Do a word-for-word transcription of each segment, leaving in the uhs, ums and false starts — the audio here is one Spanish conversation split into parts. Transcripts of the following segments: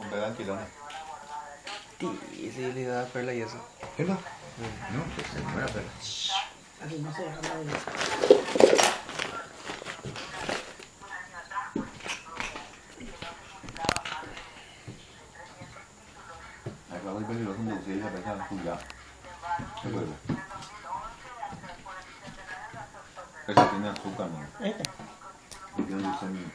¿Verdad que no? Sí, sí, le da perla y eso. ¿Perla? No, pues no era perla. Así no se deja nadie. Acabo de ver los hombres de esa persona juzgada. ¿Qué vuelve? Ese tiene azúcar, ¿no? Este. Y tiene glucemia.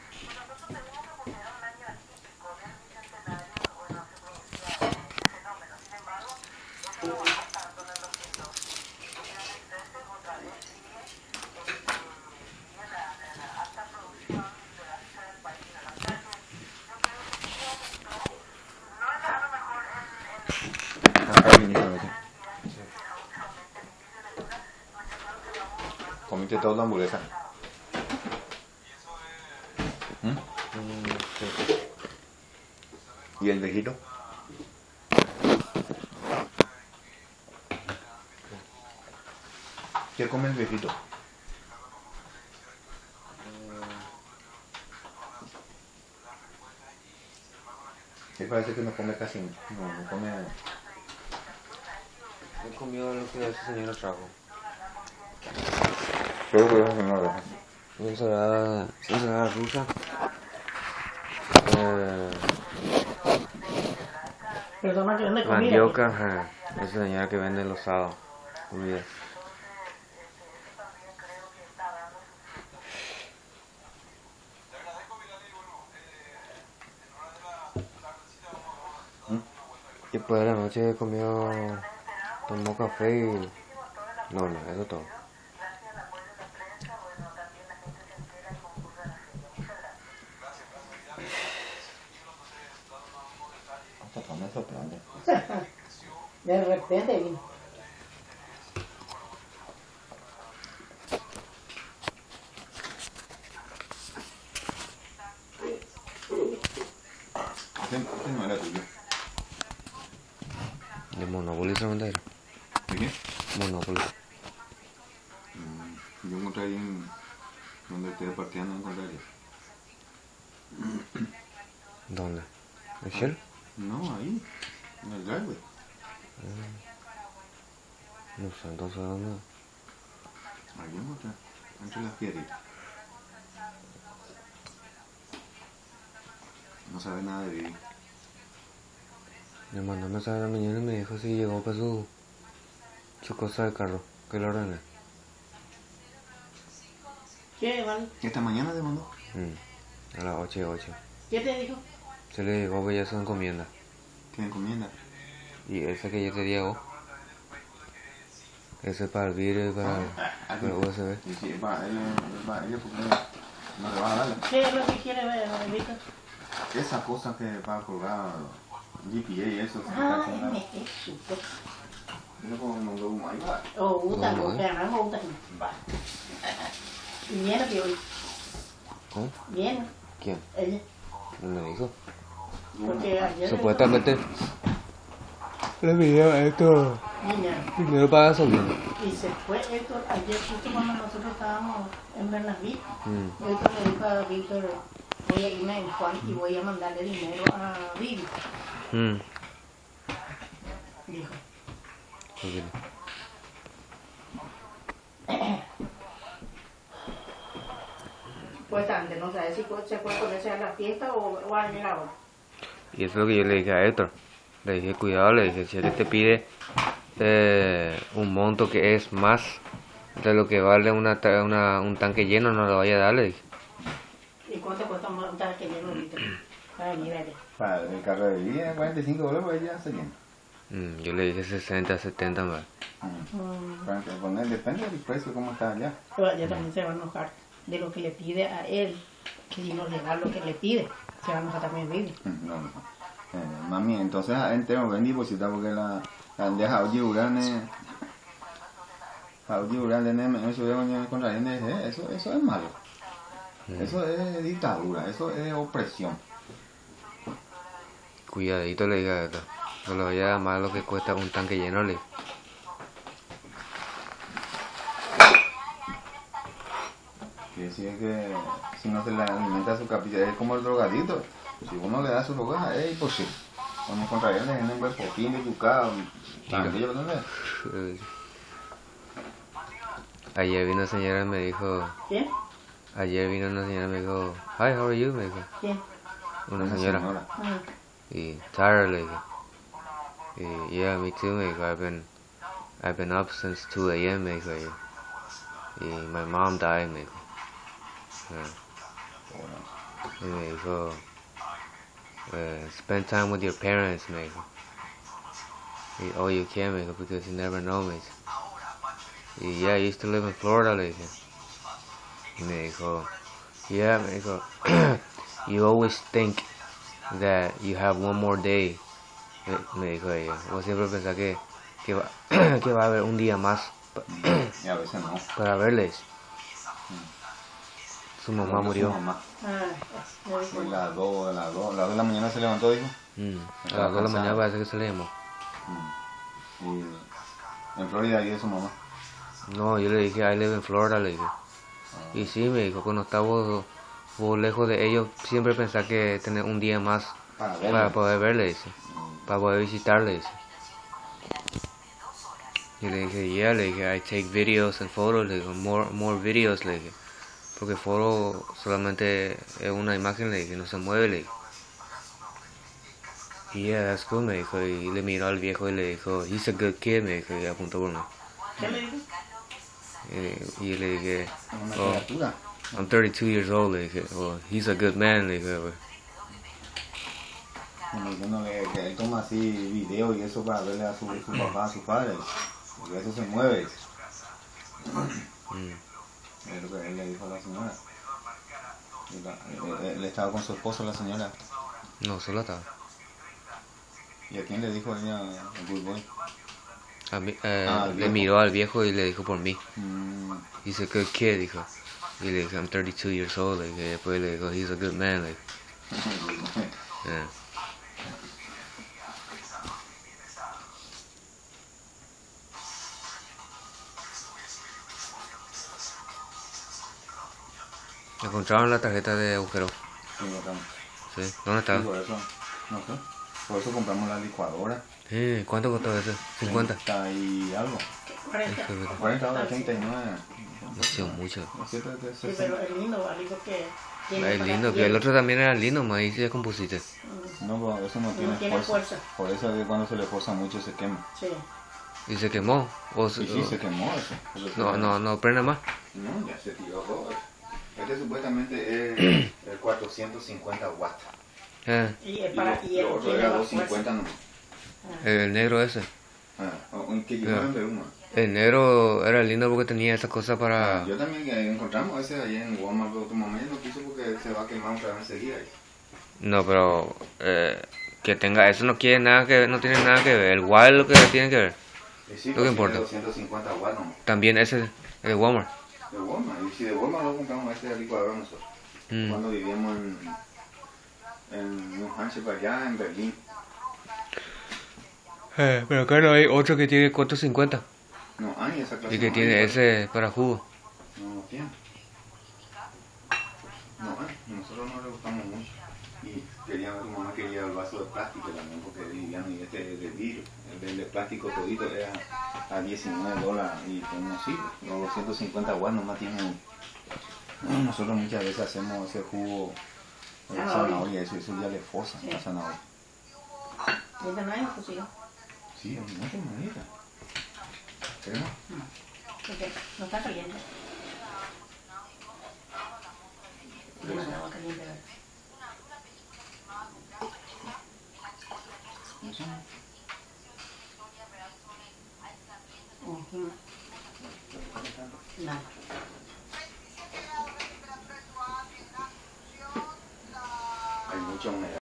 ¿Comiste toda la hamburguesa? ¿Mm? Mm, sí. ¿Y el viejito? ¿Qué come el viejito? Él parece que no come casi, no, no come... He comido lo que esa señora trajo. Creo que es una roja. Ensalada, ensalada rusa. Eh, Persona que vende comida. mandioca, ajá. Esa señora que vende los sábados. Comida. Y después de la noche he comido, tomó café y... No, no, eso todo. Hasta come soplando. De repente vino. Ese, ese no era tuyo. De Monopoly solamente era. ¿De qué? Monopoly. Mm, yo encontré ahí en... donde estoy partiendo, encontré ahí. ¿Dónde? ¿En Shell? No, ahí. En el driveway. No sé, entonces ¿dónde? Ahí encontré. Entre las piedritas. No sabe nada de vivir. Me mandó un mensaje a la mañana y me dijo si llegó para su, su cosa de carro, que lo ordené. ¿Qué, vale? ¿Esta mañana te mandó? Mm, a las ocho y ocho. ¿Qué te dijo? Se le llegó que ya se encomienda. ¿Qué encomienda? Y ese que ya te llegó. Ese para el vidrio y para, Ah, para el U S B. Y si va, él, él va, ella porque no le va a darle. ¿Qué es lo que quiere ver, Víctor? Esa cosa que va a colgar G P A y eso. Ah, es súper. Yo como no lo humo ahí va. Oh, uta, No, porque no, no me gusta. Va. Y viene que hoy. ¿Cómo? Viene. ¿Quién? Ella. No me dijo. Porque ayer. Supuestamente le pidió esto Niña. dinero para gasolina. Y se fue Héctor ayer justo cuando nosotros estábamos en Bernasville. Mm. Héctor le dijo a Víctor, voy a irme en Juan y voy a mandarle dinero a Vivi. Mm. Dijo. Ok. Pues antes, no sé si fue- se fue con ese a la fiesta o, o a llegar ahora. Y eso es lo que yo le dije a Héctor. Le dije, cuidado, le dije, si él te pide eh, un monto que es más de lo que vale una, ta- una, un tanque lleno, no lo vaya a dar, le dije. ¿Y cuánto cuesta un tanque lleno ahorita? Para venir allá. Para el carro de vida, cuarenta y cinco dólares, pues ya se llena. Mm, yo le dije sesenta, setenta más. Mm. Para que poner, depende del precio, cómo está allá. Pero ella también se va a enojar de lo que le pide a él, que si no le da lo que le pide, se va a enojar también Vivi. Mm, No, no. Eh, mami, entonces entero vendí por si está porque la la deja oye urane. Oye urane, eso es mañana contra la N S E, eso, eso es malo. Mm. Eso es dictadura, eso es opresión. Cuidadito, le dije a Héctor. No le vaya a dar más lo que cuesta un tanque lleno, le dije. Quiere decir que si no se le alimenta su capital, es como el drogadito. Si uno le da su droga, es imposible. Cuando encontraría en un buen poquín de yuca, también, ¿dónde? Ayer vino una señora y me dijo... ¿Quién? Ayer vino una señora y me dijo... Hi, how are you? Me dijo. ¿Quién? Una señora. Ah, Y Tara le dije. Y yeah, me too, me dijo. I've been, I've been up since two a m me dijo ayer. Y my mom died, me dijo. Yeah. Y me dijo... Uh, spend time with your parents, me dijo. Y, oh, you can, me dijo, because you never know, me dijo. Y yeah, I used to live in Florida, le dije. Y me dijo, yeah, me dijo, you always think that you have one more day. Me, me dijo ella, vos siempre pensás que, que, va, que va a haber un día más pa, y a veces no. para verles. Su mamá murió. Su mamá. ah, me dijo. Fue las dos, a las dos, a las dos de la mañana se levantó, dijo. Mm, a las dos de la mañana parece que se le llamó. Mm. Y en Florida ahí es su mamá. No, yo le dije, I live in Florida, le dije. Y sí, me dijo, cuando estaba vos, vos lejos de ellos, siempre pensás que tener un día más Para para verlo. poder verle, dice. Para poder visitarle, dice. Y le dije, yeah, le dije, I take videos and photos, le dije, more, more videos, le dije. Porque foto solamente es una imagen, le dije, no se mueve, le dije. Y yeah, that's cool, me dijo. Y le miró al viejo y le dijo, he's a good kid, me dijo, y apuntó por mí. ¿Qué le dijo? Y, y le dije, Una oh, criatura. I'm thirty-two years old, le dije, oh, he's a good man, le dije, pues. Como diciéndole que él toma así video y eso para verle a su, su papá, a su padre. Porque eso se mueve. Mm. Es lo que él le dijo a la señora. Y la- él, él estaba con su esposo, la señora. No, solo estaba. ¿Y a quién le dijo ella el good boy? A mí, eh, Ah, al le viejo. miró al viejo y le dijo por mí. Mm, He's a good kid, dijo. Y le dije, I'm thirty-two years old, le dije. Después le dijo, he's a good man, le dije. Yeah. Encontraron la tarjeta de agujero. sí, acá. ¿Sí? ¿Dónde está? Sí, por eso, no sé. Por eso compramos la licuadora. Sí, ¿cuánto costó ese? cincuenta. treinta y algo. cuarenta. cuarenta dólares, treinta y nueve. No sé, mucho. ¿No es cierto que es Sí, sesenta? pero es lindo, algo que tiene Es para- lindo, que tiene- el otro también era lindo, más ahí ya compusiste. No, pero eso no tiene, tiene fuerza. fuerza. Por eso es que cuando se le forza mucho se quema. Sí. Y se quemó. O se- Y sí, o- se quemó eso. Eso no, se- no, no prende más. No, ya se tiró todo eso. Este supuestamente es el cuatrocientos cincuenta watts. Eh, Y es Y para lo, y él lo otro tiene era más doscientos cincuenta fuerza. nomás. el negro ese. Ah, un que llevaron de uno. El negro era lindo porque tenía esa cosa para... Yo también que encontramos ese allá en Walmart, pero tu mamá ya no quiso porque se va a quemar otra vez enseguida. No, pero eh, que tenga eso no quiere nada que no tiene nada que ver. El wild lo que tiene que ver. Y sí, Lo que pues, importa. tiene doscientos cincuenta watts nomás. También ese el de Walmart. De Walmart. Y si de Walmart lo compramos este licuador nosotros. Mm. Cuando vivíamos en, en New Hampshire, allá en Berlín. Eh, pero acá no hay otro que tiene cuatrocientos cincuenta No hay esa clase. y que no tiene hay, ese para jugo. No, no tiene. No hay. Nosotros no le gustamos mucho. Y quería, tu mamá quería el vaso de plástico también porque vivían y este de vidrio. El de, de plástico todito era a diecinueve dólares y pues no sirve. Los doscientos cincuenta watts nomás tienen. Nosotros muchas veces hacemos ese jugo de Zanahoria. zanahoria, eso, eso ya le fosa Sí. la zanahoria. ¿Y esta no es cocina? Sí, hay muchas maneras. ¿Pero no? Porque no está caliente. No, no, agua caliente, ¿verdad? Ujú. Nada. Hay mucha humedad.